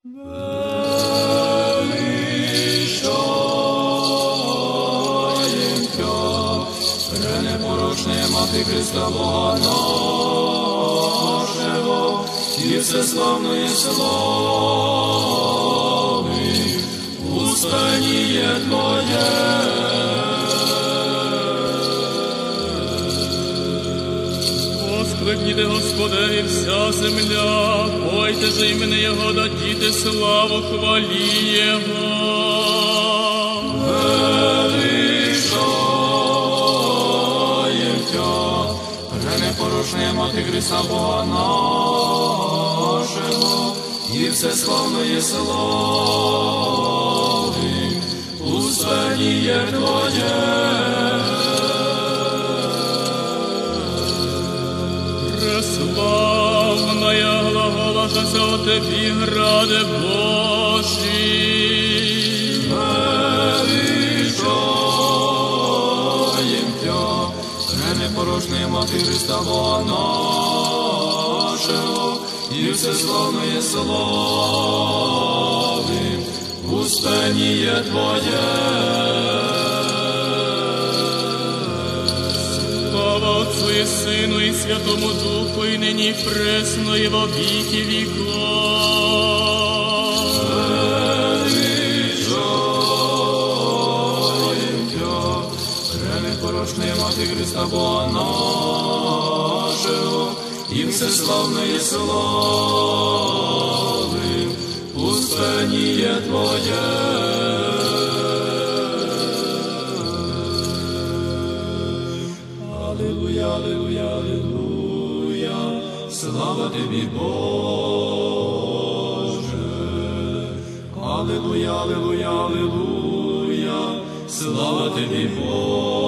Пренепорочная Мати Христа Бога нашего, и всеславное славы, устанье Твое. Воскликніте Господеві вся земля, пойте же імені Його, дадіте славу, хвалі Його. Пренепорочная Мати Христа Бога нашего, и всеславное славы, устанье Твое. Преславная глаголашася о Тебі, граде Божий. Величаєм Тя, пренепорочная Мати Христа Бога нашего, и всеславное славы, устанье Твое. Слава Отцу і Сину, і Святому Духу, і нині, і присно, і во віки віков. Величаєм Тя, пренепорочная Мати Христа Бога нашего, и всеславное славы, устанье Твое. Аллилуйя, аллилуйя, аллилуйя, слава Тобі, Боже. Аллилуйя, аллилуйя, аллилуйя, слава Тобі, Боже.